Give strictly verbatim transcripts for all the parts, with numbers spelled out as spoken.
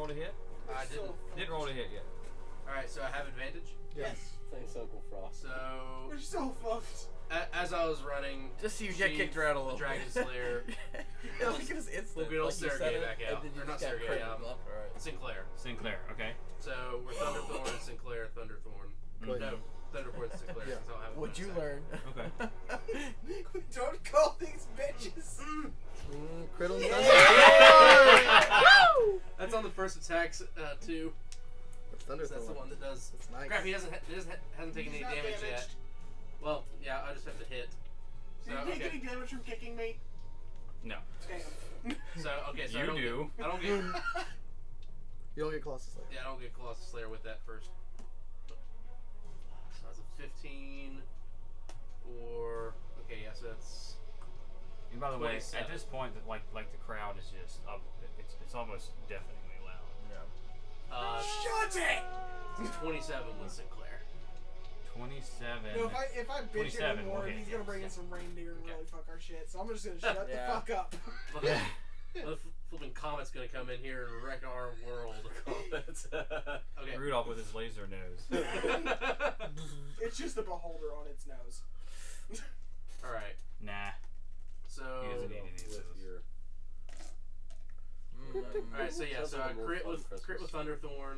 roll to hit? I didn't. Didn't roll to hit yet. Alright, so I have advantage? Yes. Thanks, Uncle Frost. So, We're so fucked. a, as I was running, Just so you get she- kicked around a little. the Dragon Slayer, Yeah, look at his instant. We'll be able to like you Sergey said it, back and out. then you Or just not got Sergey, crit um, left or right. Sinclair. Sinclair, okay. So we're Thunderthorn and Sinclair, Thunderthorn. Good. No, Thunderthorn and Sinclair. Yeah. Since I don't have it What'd in you a sec. learn? Okay. Don't call these bitches. Mm, crit on the That's on the first attacks uh, too. That's So Thunder that's the Thorn. one that does. That's nice. Crap, he doesn't. Ha doesn't ha hasn't taken He's any not damage yet. damaged. Well, yeah, I just have to hit. So Did you take okay. any damage from kicking me? No. Damn. So okay. So I You don't do. Get, I don't get. You don't get Colossus Slayer. Yeah, I don't get Colossus Slayer with that first. So that's a fifteen. Or okay, yeah. So that's. And by the way, twenty-seven. at this point, like like the crowd is just up. It's it's almost deafeningly loud. Yeah. Uh, Shut it! twenty-seven with Sinclair. Twenty-seven. No, if I if I bitch twenty-seven, anymore, okay, he's gonna yeah, bring yeah. in some reindeer and Okay. really fuck our shit. So I'm just gonna shut Yeah. the fuck up. the flipping comet's gonna come in here and wreck our world. Okay. Rudolph with his laser nose. It's just a beholder on its nose. All right. Nah. So. He doesn't need any of With those. your All right. So yeah. So I Something more crit fun with Christmas. crit with Thunderthorn.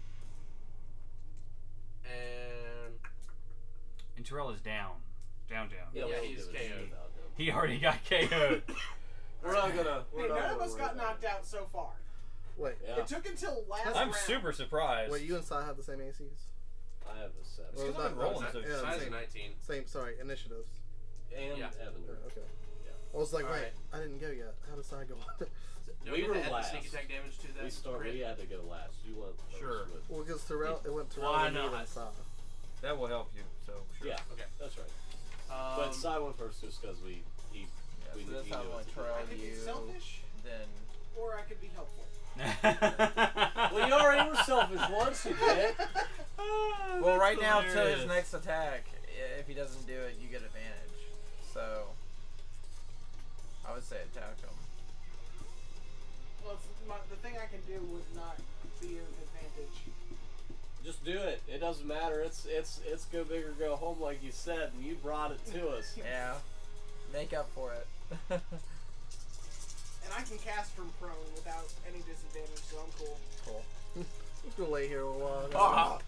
And And Terrell is down. Down, down. Yeah, we don't he's give a shit K O'd. about him. He already got K O'd. We're not gonna. We're Hey, not none of gonna us worry got about knocked it. out so far. Wait. Yeah. It took until last I'm round. super surprised. Wait, you and Sai have the same A Cs? I have a seven. Well, Because I'm not- rolling, not- so yeah, size same, is nineteen. same, sorry, initiatives. And Yeah. Evander. Okay. Yeah. I was like, All wait, right. I didn't go yet. How does Sai go on? Do We get were to add the last. sneak attack damage to that. We start. crit? We had to go last. You went first. Sure. With, Well, because Terrell, it went Terrell Why and me not? and Sai. That will help you, so sure. yeah. Okay. That's right. Um, But Sai went first just because we he Yeah, we so knew that's he how knew I'm what like to do. Terrell I could be you, selfish, then or I could be helpful. Well, you already were selfish once, you did. well, right now to hilarious. his next attack, i- if he doesn't do it, you get advantage. So I would say attack him. Well, it's my, the thing I can do would not be an advantage. Just do it. It doesn't matter. It's it's it's go big or go home, like you said, and you brought it to us. Yeah, make up for it. And I can cast from prone without any disadvantage, so I'm cool. Cool. I'm just gonna lay here a while. Ah!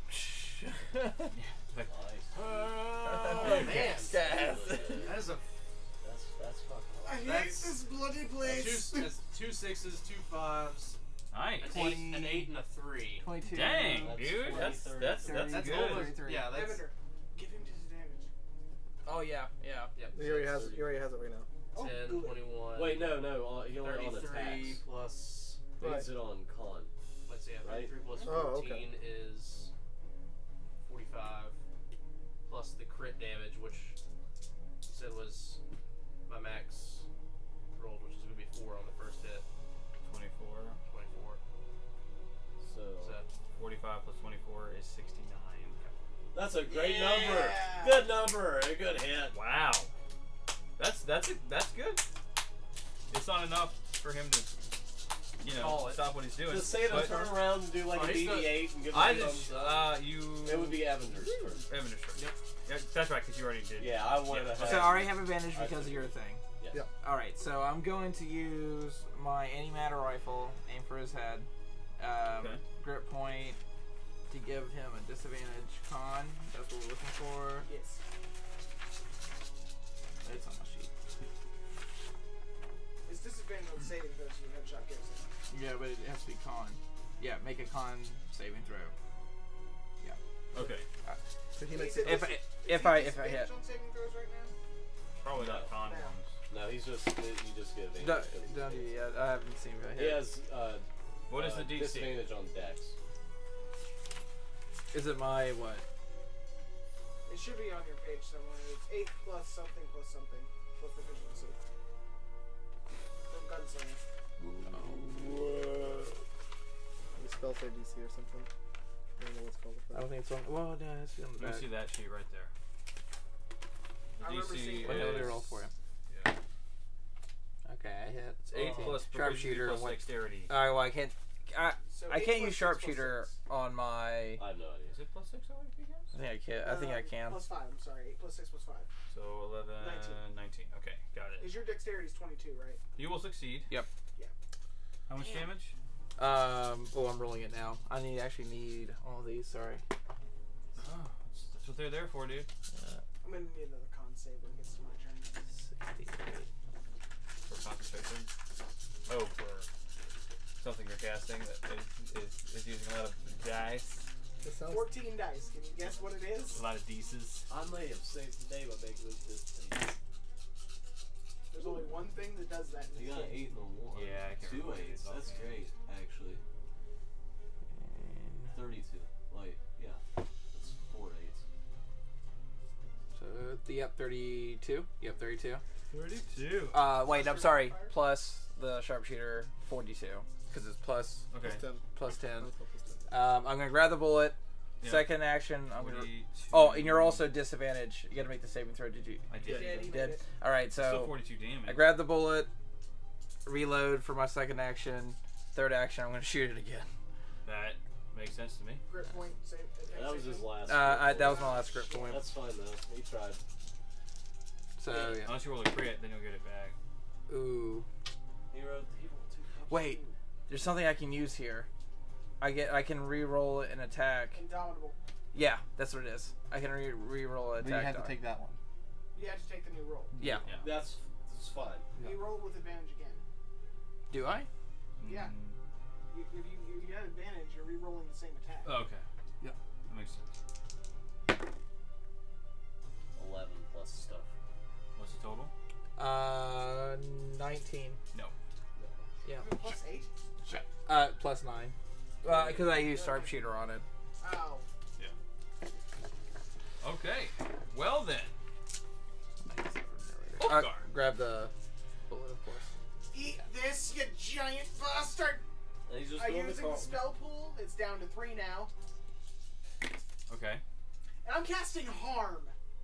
Nice. Oh man, Gas. that is a That's that's fucking. I hate That's- this bloody two, place. that's two sixes, two fives, Nice. an eight, an eight, and a three. twenty-two. Dang, That's dude. twenty, That's thirty, that's thirty. that's That's good. almost thirty-three. yeah. That's Evander, give him disadvantage. Oh yeah, yeah. yeah. He already has it. He already has it right now. Oh, ten, do it. twenty-one. Wait, no, no. Uh, he only on thirty-three attacks. plus. He Right. needs it on con. Let's see, yeah, Right? thirty-three plus Oh, fourteen okay. is forty-five. Plus the crit damage, which you said was my max roll, which is going to be four on the first hit. twenty-four. twenty-four. So So, forty-five plus twenty-four is sixty-nine. that's a great Yeah. number. Good number. A good hit. Wow. That's that's it. That's good. It's not enough for him to, you know, Call it. stop what he's doing. Just say to but turn around and do like Oh, a he's B B eight and give I him a just, thumbs up. uh, you. It would be Evander's turn. Evander's turn. Yep. Yeah, that's right, because you already did. Yeah, I wanted Yeah. to have. So I already have advantage I because of see. your thing. Yeah. Yep. Alright, so I'm going to use my antimatter rifle, aim for his head. Um, Okay. Grip point to give him a disadvantage con. That's what we're looking for. Yes. It's on my sheet. It's disadvantage on saving throws when headshot gives it. Yeah, but it has to be con. Yeah, make a con saving throw. Okay. So he makes Is it. it- If I, is if he I if I disadvantage hit. on saving throws right now? Probably No. not con No. ones. No, he's just you just get advantage. Don't, 'cause he's don't basic. do yeah, I haven't seen if I He hit. has uh, What is uh, the D C? disadvantage on dex. Is it my what? It should be on your page somewhere. It's eight plus something plus something plus proficiency. From Gunslinger. The spell save D C or something. I don't know what's called. I don't think it's on. Well, no, it's on the Let me back. see that sheet right there. The I remember D C seeing What that. did I is roll for you? Yeah. Okay, I hit. It's eight eighteen. plus proficiency Sharpshooter plus and what? dexterity. Alright, well I can't I, So I eight can't plus use six plus sharpshooter six. on my. I have no idea. Is it plus six already for you guys? I think I can. I think I Um, can. Plus five. I'm sorry. Eight plus six plus five. So eleven, nineteen. nineteen. Okay, got it. Is your dexterity is twenty-two, right? You will succeed. Yep. Yeah. How much Damn. damage? Um. Oh, I'm rolling it now. I need actually need all of these. Sorry. Oh, that's, that's what they're there for, dude. I'm gonna need another con save when it gets to my turn. sixty-eight. For concentration. Oh, for something you're casting that is, is, is using a lot of dice. This sounds Fourteen dice. Can you guess what it is? A lot of dices. I may have saved the day by making this fifteen. There's only one thing that does that in You this got an game. eight and a one. Yeah, I can't Two remember what it eights. is That's offhand. great, actually. Thirty-two. Like, yeah, that's four eights. So yep, thirty-two. Yep, thirty-two. thirty-two. Uh, wait, I'm Plus your sorry. modifier? Plus the sharpshooter, forty-two, because it's plus Okay. plus ten. plus ten. Plus ten. Um, I'm gonna grab the bullet. Yeah. Second action, I'm gonna. forty-two. Oh, and you're also disadvantaged. You gotta make the saving throw. Did you? I Yeah, did. you You made did. it. All right, Still so forty-two damage. I grab the bullet, reload for my second action. Third action, I'm gonna shoot it again. That makes sense to me. Grip point. Save. attack That was his saving. last. Uh, I, script that was point. my last script point. That's fine though. He tried. So yeah. Unless you roll a crit, then you'll get it back. Ooh. He wrote. He rolled two. Wait. There's something I can use here. I get. I can re-roll an attack. Indomitable. Yeah, that's what it is. I can re- re-roll an But you attack. have to die. take that one. You have to take the new roll. Yeah. Yeah. That's that's fine. Yeah. You roll with advantage again. Do I? Yeah. Mm, You, if you, if you have advantage, you're re-rolling the same attack. Oh, okay. Yeah. That makes sense. Eleven plus stuff. What's the total? Uh, nineteen. No. Yeah. Plus eight. Uh, plus nine. Uh, because I used sharpshooter on it. Ow. Okay. Well then. Uh, Ulfgar. grab the bullet, of course. Eat this, you giant bastard! And he's just I'm doing the using the call. spell pool. It's down to three now. Okay. And I'm casting harm.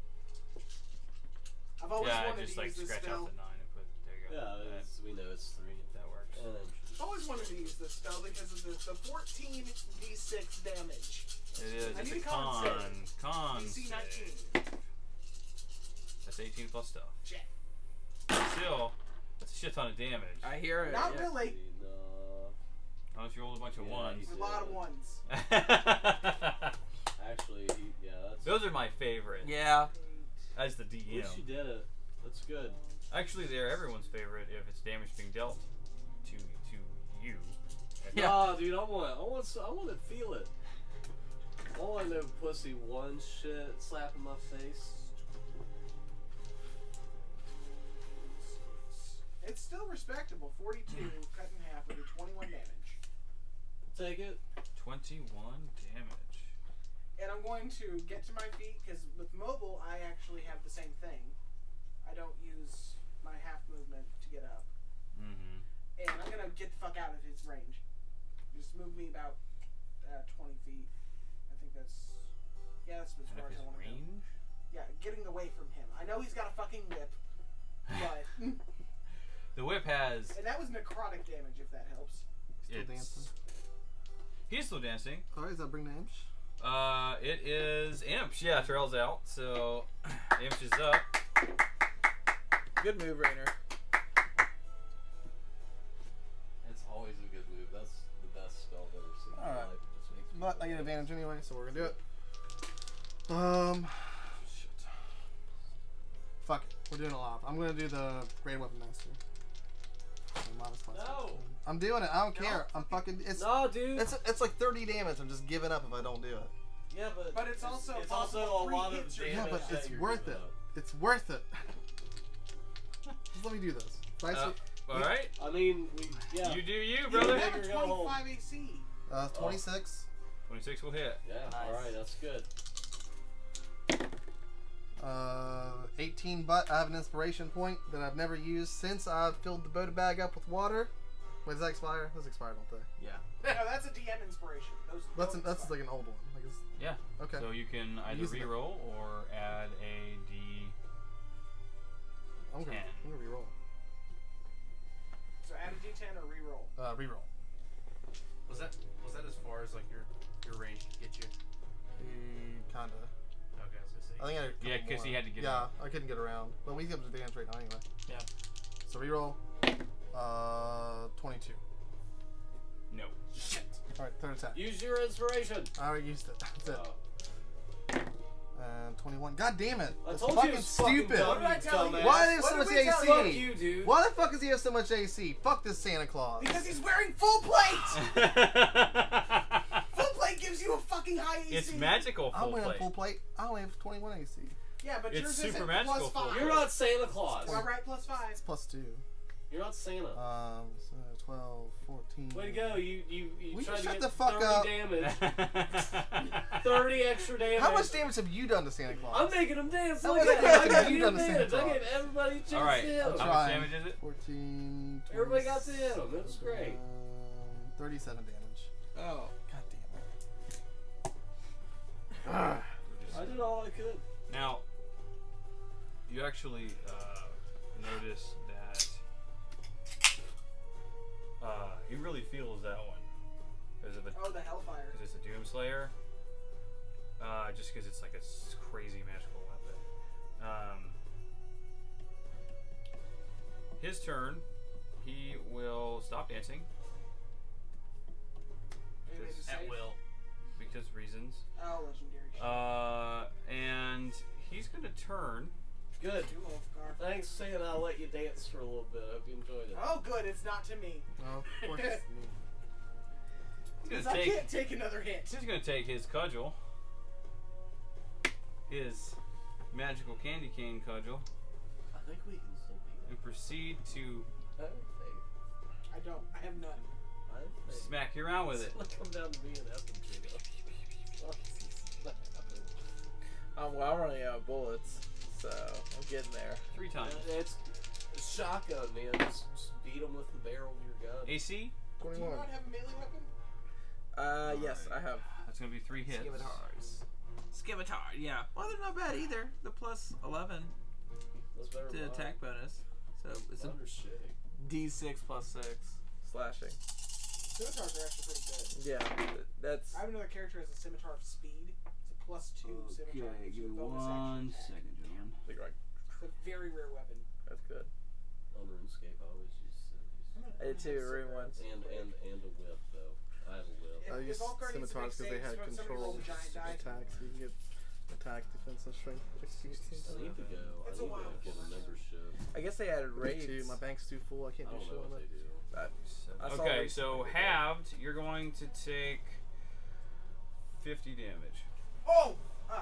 I've always Yeah, I wanted just to like use this scratch spell. out the nine and put. There you go. Yeah, that, it's, we know it's three. that works. And then I've always wanted to use this spell because of the, the fourteen d six damage. It is. I It's need a a con con. save. Con. D C save. nineteen. That's eighteen plus stuff. Check. Still, that's a shit ton of damage. I hear it. Not yeah. really. no. Unless you rolled a bunch of Yeah, ones. he A lot of ones. Actually, he, yeah, that's. Those are my favorite. Yeah. As the D At M. least you did it. That's good. Actually, they're everyone's favorite if it's damage being dealt to to you. Yeah. Nah, dude, I want, I want, I want to feel it. I want no pussy one shit slap in my face. It's still respectable. forty-two cut in half would be twenty-one damage. Take it. twenty-one damage. And I'm going to get to my feet because with mobile, I actually have the same thing. I don't use my half movement to get up. Mm-hmm. And I'm going to get the fuck out of his range. Just move me about uh, twenty feet. I think that's... Yeah, that's as Out far of as his I want to go. range? Yeah, getting away from him. I know he's got a fucking whip, but... The whip has. and that was necrotic damage, if that helps. Still It's, dancing. he's still dancing. Sorry, does that bring the imps? Uh, it is Imps. Yeah, Trail's out, so Imps is up. Good move, Rainer. It's always a good move. That's the best spell I've ever seen in my Alright. life. It just makes me But I feel get good. advantage anyway, so we're gonna do it. Um, shit. Fuck it. We're doing a lot. I'm gonna do the Great Weapon Master. Modest class. No. I'm doing it. I don't No, care. I'm fucking. It's No, dude. it's it's like thirty damage. I'm just giving up if I don't do it. yeah, but But it's also it's possible also a three lot of hits or damage. Yeah, but that it's you're worth giving it. up. It's worth it. Just let me do this. Dice Uh, all right, I mean, we yeah. you do you, You brother. have a Bigger, go home. twenty-five A C. uh, twenty-six. twenty-six will hit. Yeah. Nice. All right, that's good. Uh, eighteen butt. I have an inspiration point that I've never used since I filled the Boda bag up with water. Wait, does that expire? Those expire, don't they? Yeah. No, that's a D M inspiration. Those, That's those an, that's expire. like an old one. Like it's, Yeah. okay. So you can either Using it. re-roll or add a D. I'm gonna, ten. I'm gonna reroll. So add a D ten or re-roll. Uh, reroll. Was that kinda. Okay, I was gonna say. I think I had a couple Yeah, 'cause he more. had to get Yeah, out. I couldn't get around. But we get advantage right now anyway. Yeah. So reroll. Uh, twenty-two. No. Shit. All right, third attack. Use your inspiration. I already used it. That's it. Oh. And twenty-one. God damn it! I That's told fucking you it's fucking stupid. dumb, What did I you tell you? dumbass. Why do they have What so did much we tell A you? Fuck C? you, dude. Why the fuck does he have so much A C? Fuck this Santa Claus. Because he's wearing full plate. Full plate gives you a fucking high A C. It's magical I'm full wearing plate. full plate. I only have twenty-one A C. Yeah, but It's yours super isn't magical plus full five. plate. You're not Santa Claus. All right, plus five. It's plus two. You're not Santa. Um, so twelve, fourteen. Way to go. You you, you Will you tried to shut get the fuck thirty up? damage. thirty extra damage. How much damage have you done to Santa Claus? I'm making him dance. How Look much at damage that. I have got you you done to Santa advantage. I Claus? gave everybody a chance All right. to hit How him. much trying. damage is it? fourteen. Everybody got to hit him. It was great. Um, thirty-seven damage. Oh. God damn it. I did all I could. Now, you actually uh, notice that uh, he really feels that one because of the Oh, the Hellfire. because it's a Doomslayer. Uh, just because it's like a s- crazy magical weapon. Um, his turn. He will stop dancing Maybe it's a At save. will. because reasons. Oh, legendary. shit. Uh, and he's gonna turn. Good. Too old, Gar. Thanks, Santa. I'll let you dance for a little bit. I hope you enjoyed it. Oh, good. It's not to me. No, of course it's me. He's Because gonna I take. can't take another hit. He's gonna take his cudgel, his magical candy cane cudgel, I think we can still beat and proceed to it. I have faith. I don't. I have none. I have faith. smack you around with it. It's gonna come down to me and Evan, Jacob. I'm well running out of bullets, so I'm getting there. Three times. It's, it's shotgun, man. Just, just beat them with the barrel of your gun. A C. Do you twenty-one. not have a melee weapon? Uh, yes, I have. That's gonna be three hits. Scimitars. Scimitar, yeah. Well, they're not bad either. The plus eleven That's better to than attack bonus. So it's a mine. Undershitting. D six plus six slashing. Scimitars are actually pretty good. Yeah, th- that's. I have another character as a scimitar of speed. It's a plus two scimitar. with a bonus action attack. second, John. Big right. It's a very rare weapon. That's good. On RuneScape, I always use cities. I did two rune ones. And, and, and a whip, though. I have a whip. If- I if use Volkar needs to make scimitars because they saves, had when somebody control rolls a giant die, attacks. So you can get attack, defense, and strength. I need to go. I It's a need while. to get a membership. I guess they added raids. Too. My bank's too full. I I can't do don't shit know on what it. they do. That, I saw Okay, raids so before. halved, you're going to take fifty damage, Oh! Ah.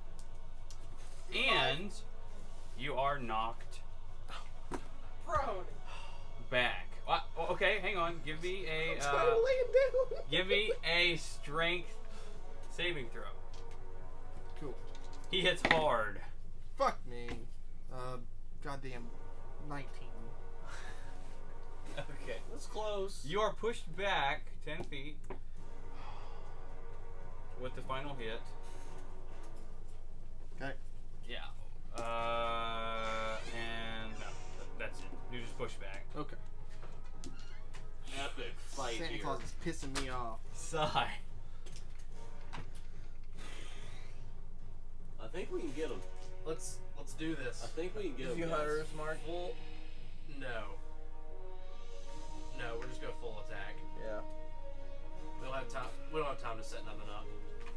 and you are knocked Prone. back. What? Oh, okay, hang on. Give me a I'm trying uh, to lay it down. give me a strength saving throw. Cool. He hits hard. Fuck me. Uh, goddamn, nineteen. Okay. That's close. You are pushed back ten feet with the final hit. Okay. Yeah. Uh, and no, th- that's it. You just push back. Okay. Epic fight Santa here. Claus is pissing me off. Sigh. I think we can get him. Let's let's do this. I think we can get Did him. you guys. hunters mark? Full. No. No, we're just go full attack. Yeah. We don't have time. We don't have time to set nothing up.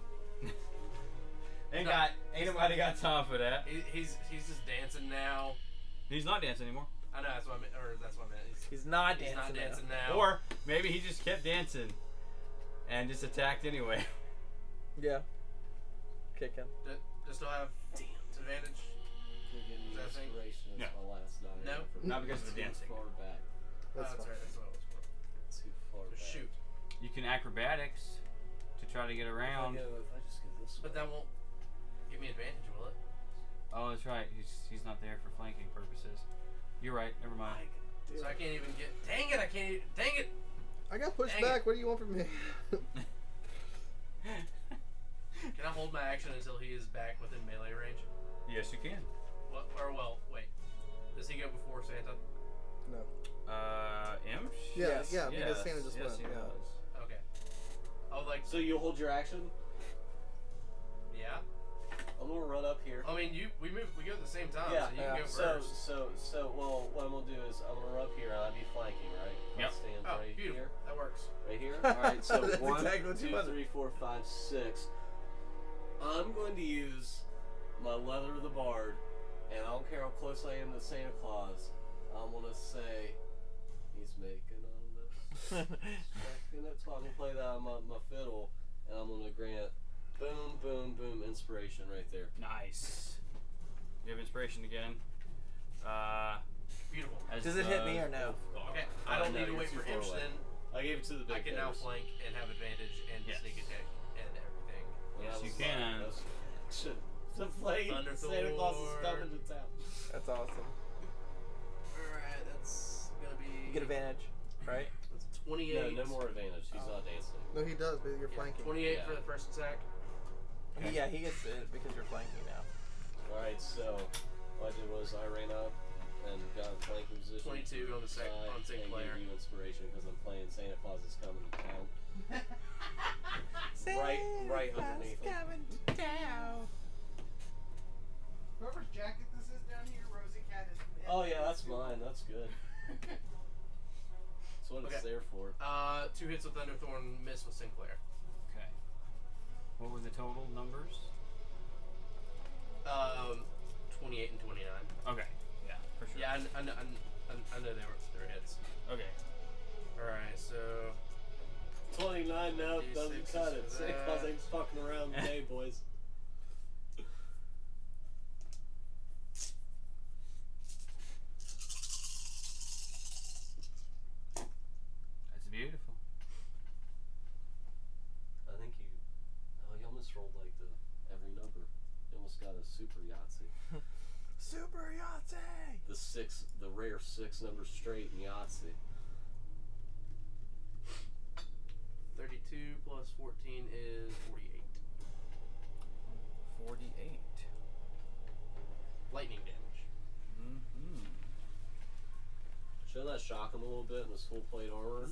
Ain't No. got ain't nobody got time for that. He, he's he's just dancing now. He's not dancing anymore. I know that's what I meant, or that's what I meant. He's, He's not he's dancing. not now. dancing now. Or maybe he just kept dancing and just attacked anyway. Yeah. Kicking. D- just don't have advantage. We're getting Is that a thing? inspiration. It's No. my last night. No. ever. Not because of the Too dancing. far back. Oh, That's that's fine. right. That's what it was for. Too far Just back. shoot. You can acrobatics to try to get If I, around. go, if I just go this But way. that won't give me advantage, will it? Oh, that's right. He's he's not there for flanking purposes. You're right. Never I mind. can do So I it. can't even get. Dang it! I can't. Even, dang it! I got pushed Dang it. back. What do you want from me? Can I hold my action until he is back within melee range? Yes, you can. What? Or well, wait. Does he go before Santa? No. Uh, Imsh? Yeah, Yes. yeah. Because Yes, Santa just yes, went. he Yeah. does. Okay. I would like. So you hold your action? Yeah. I'm gonna run up here. I mean, you we move we go at the same time, Yeah, so you yeah. can go So, first. so, so, well, what I'm gonna do is I'm gonna run up here and I'll be flanking, right? Yep. I'll stand Oh, right beautiful. here. That works. Right here? Alright, so That's one, exactly what you two, wanted. three, four, five, six. I'm going to use my leather of the bard, and I don't care how close I am to Santa Claus. I'm gonna say, he's making on this. Second it, so I'm gonna play that on my, my fiddle, and I'm gonna grant boom, boom, boom, inspiration right there. Nice. You have inspiration again. Uh, Beautiful. as Does it hit the- me or no? Okay, Oh, I don't no, need to you're wait too for far Imps away. then. I gave it to the big I can now hitters. flank and have advantage and Yes. sneak attack and everything. Well, Yes, that you was can. fine. That's shit. To play Thunder Santa Claus is Thor. coming to town. That's awesome. Alright, that's gonna be You get advantage, right? that's No, twenty-eight. no more advantage. He's not dancing. No, he does, but you're Yeah, flanking. twenty-eight Yeah. for the first attack. Okay. Yeah, he gets it because you're flanking now. Alright, so what I did was I ran up and got a flanking position. twenty-two on the sec- side, on Saint and Clair. gave you inspiration because I'm playing Santa Claus is coming to town. Right, right underneath him. Whoever's jacket this is down here, Rosie Cat is. Oh yeah, that's mine. That's good. That's what it's Okay. there for. Uh, two hits with Thunderthorn, miss with Sinclair. Okay. What were the total numbers? Um, twenty-eight and twenty-nine. Okay. Yeah, for sure. Yeah, I, I, know- I, know- I know they were their hits. Okay. Alright, so twenty-nine now D doesn't sixes cut it. for Santa that. Claus ain't fucking around today, boys. That's beautiful. I think you. Oh, you almost rolled like the every number. You almost got a super Yahtzee. Super Yahtzee! The six, the rare six number straight in Yahtzee. thirty-two plus fourteen is forty-eight. Forty-eight. Lightning damage. Mm-hmm. Shouldn't that shock him a little bit in his full plate armor?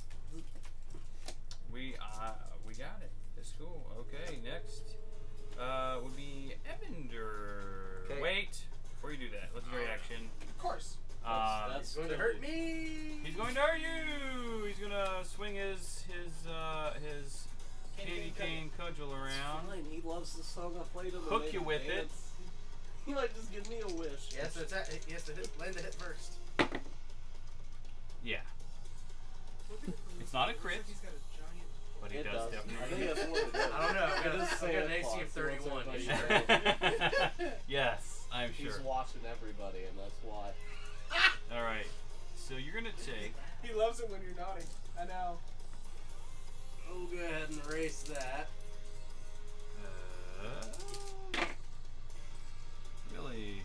We uh we got it. It's cool. Okay, next uh would be Evander. 'Kay. Wait, before you do that, let's do a reaction. Of course. Um, That's- It's going to hurt me! he's going to hurt you. He's gonna swing his his uh his candy cane cudgel around. Fine, he loves the song I played him. and Hook made you him with it. dance. He might just give me a wish. He has to attack. He has to hit, land the hit first. Yeah, it's not a crit, He's got a giant. but he It does, does. I think definitely. that's what it is. I don't know. I've got, It a, is I've got Santa an A C Claus. of He wants thirty-one. everybody You to sure? Yes, I'm He's sure. watching everybody, and that's why. All right, so you're gonna take. He loves it when you're nodding. I know. We'll go ahead and erase that. Uh, really?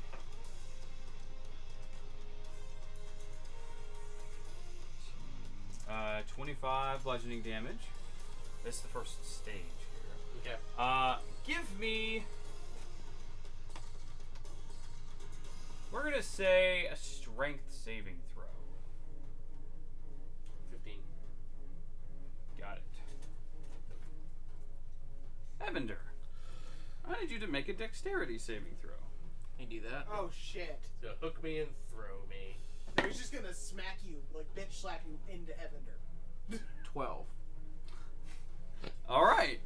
Uh, twenty-five bludgeoning damage. This is the first stage here. Okay. Uh, give me. We're gonna say a strength saving throw. fifteen. Got it. Evander, I need you to make a dexterity saving throw. Can you do that? Oh shit. So hook me and throw me. No, he's just gonna smack you, like bitch slap you into Evander. twelve. All right.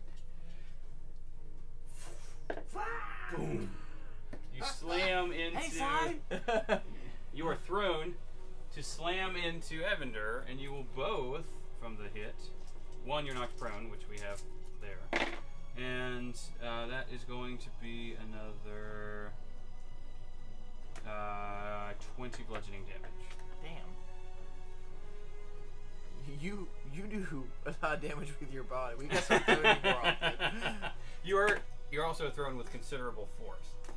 Boom. You slam into. You are thrown to slam into Evander, and you will both, from the hit, one you're knocked prone, which we have there, and uh, that is going to be another uh, twenty bludgeoning damage. Damn. You you do a lot of damage with your body. We got some thirty more often. You are you're also thrown with considerable force.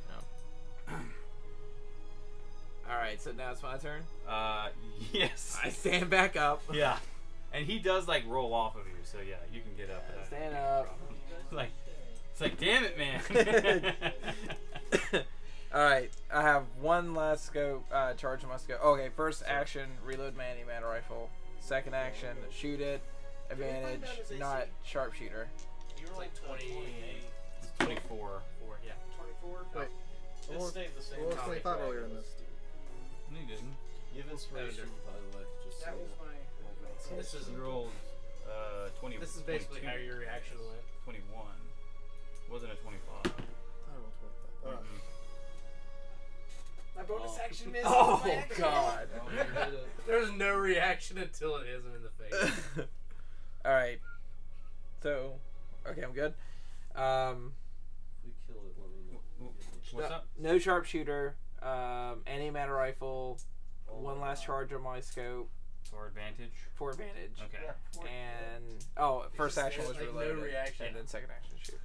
All right, so now it's my turn. Uh, yes. I stand back up. Yeah, and he does like roll off of you, so yeah, you can get up. without Stand any up. problem. It's like, it's like, damn it, man. All right, I have one last scope. Uh, charge of my scope. Okay, first action, reload my anti-matter rifle. Second action, shoot it. Advantage, not sharpshooter. You were like twenty. twenty-four. Four, yeah. twenty-four. Wait. It What stayed the same. what was how twenty-five the earlier in dragon this? was. No, you didn't. You have inspiration, Lavender. by the way. Just That so was you know. my. This is You rolled uh, twenty. this is basically how twenty-two. your reaction went. twenty-one. Wasn't a twenty-five. I rolled twenty-five. Uh, Mhm. My bonus Oh. action missed. Oh My action God. Oh, you hit it. There's no reaction until it hits him in the face. All right. So, okay, I'm good. Um, If we kill it, let me know. W- w- Give me What's no, up? no sharpshooter. Um, any mana rifle. Oh One my last God. charge on my scope For advantage. for advantage. Okay. And oh, first just- action was like, no reloaded, reaction. and then second action shoot.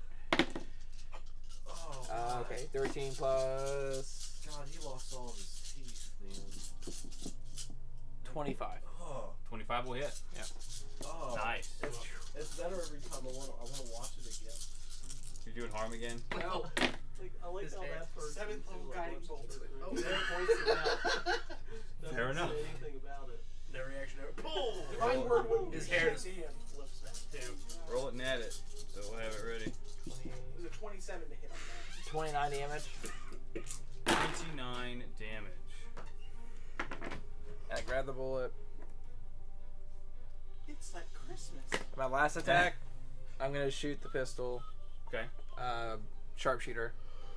Oh, Uh, God. okay, thirteen plus God, he lost all of his teeth, man. twenty-five. Oh, twenty-five will hit. oh. Nice. It's, it's better every time I want. I want to watch it again. You're doing harm again. No. Like I like His how hair. that person Seventh too, level like, guiding looks bolt. at it. Oh, Oh, there points it out. Doesn't Fair enough. say anything about it. No reaction. No. Boom! Divine word wouldn't His be hair shit just to him. flips back too. Roll it and add it, so we'll have it ready. It was a twenty-seven to hit on that. twenty-nine damage. twenty-nine damage. And I grab the bullet. It's like Christmas. My last attack, I'm gonna shoot the pistol. Okay. Uh, sharpshooter.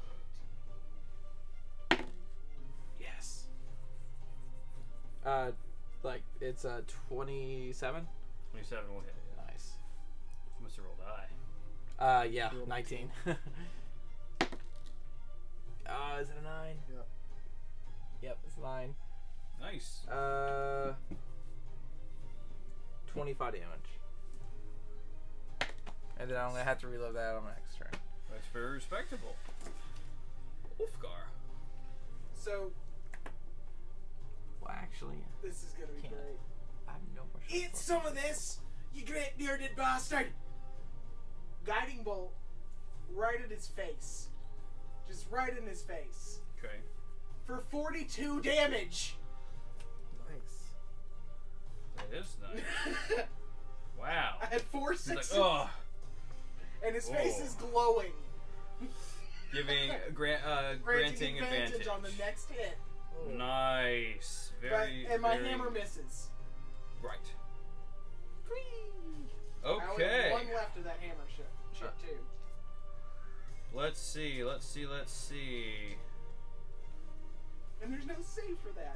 Yes. Uh, like it's a twenty-seven. twenty-seven will hit. Yeah. Nice. You must have rolled high. Uh, yeah, nineteen. uh, is it a nine? Yep. Yep, it's a nine. Nice. Uh, twenty-five damage. And then I'm gonna have to reload that on my next turn. That's very respectable. Ulfgar. So Well, actually, this is gonna be Can't. great. I have no more. Eat shots some left. of this, you great bearded bastard! Guiding bolt right at his face. Just right in his face. Okay. For forty-two damage! nice. That is nice. Wow. I had four He's like, sixes, oh, and his face Whoa. is glowing. giving grant uh Granting granting advantage, advantage. on the next hit. Nice. Very. but, and my very hammer misses. Right. I only have Okay. one left of that hammer shit, shit Uh. too. Let's see. Let's see. Let's see. And there's no save for that.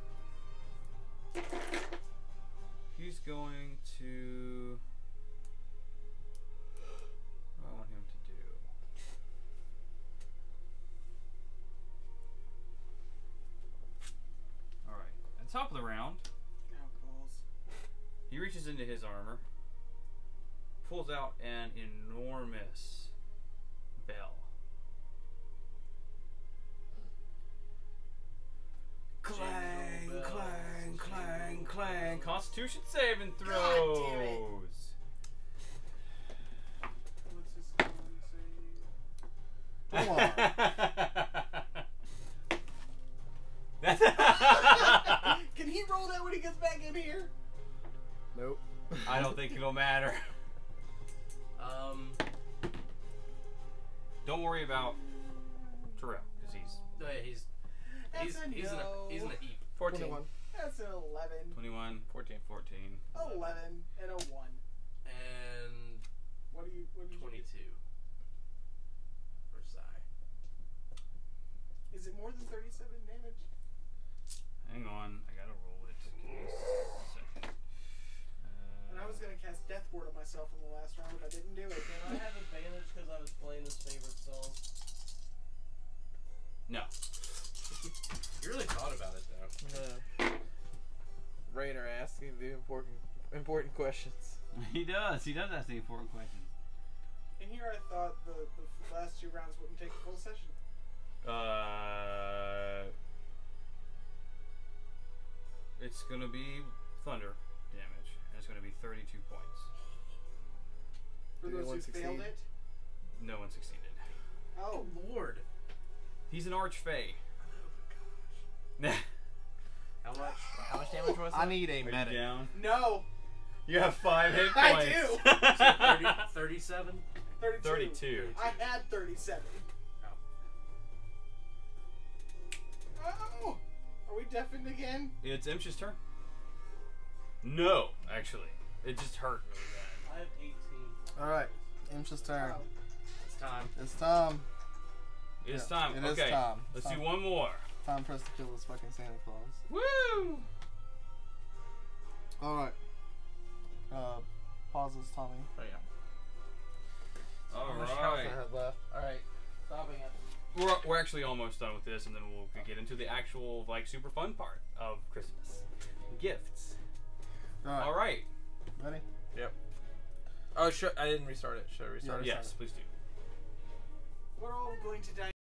He's going to. What do I want him to do? All right. At the top of the round, Oh, balls. he reaches into his armor, pulls out an enormous bell. Clang, Jingle bells, clang, clang, jingle clang. bells. Constitution saving throws. God damn it. What's his con save? Come on. Can he roll that when he gets back in here? Nope. I don't think it'll matter. Um. Don't worry about Terrell, because he's No, yeah, he's he's That's a he's in a no. he's in a heap. fourteen. twenty-one. That's an eleven. twenty-one, fourteen, fourteen. eleven and a one. And What do you? What did you twenty-two for Psy. get? Is it more than thirty-seven damage? Hang on, I gotta roll it. Give me a second. And I was gonna cast Death Ward on myself in the last round, but I didn't do it. Can I have advantage because I was playing his favorite song? No. You really thought about it though. Yeah. Rainer asking the important important questions. He does. He does ask the important questions. And here I thought the, the last two rounds wouldn't take a full session. Uh, it's gonna be thunder damage, and it's gonna be thirty-two points. For Did those who anyone failed succeed? it. No one succeeded. Oh, Lord. He's an archfey. How much? How much damage was I that? need a Are you medic. down? no. You have five hit I points. do. thirty, thirty-seven? thirty-two. thirty-two. I had thirty-seven. Oh! Are we deafened again? It's Imsh's turn. No, actually. It just hurt really bad. I have eighteen. Alright, Imsh's turn. Oh. It's time. It's Tom. It's Yeah, time. it is okay. time. Let's Time. do one more. Time for us to kill this fucking Santa Claus. Woo! Alright. Uh, pauses, Tommy. Oh yeah. All How much health I right. had left? All right. Stopping it. We're, we're actually almost done with this, and then we'll get into the actual, like, super fun part of Christmas. Gifts. Alright. All right. Ready? Oh, should I didn't restart it. Should I restart Yeah, it? Yes, please do. We're all going to die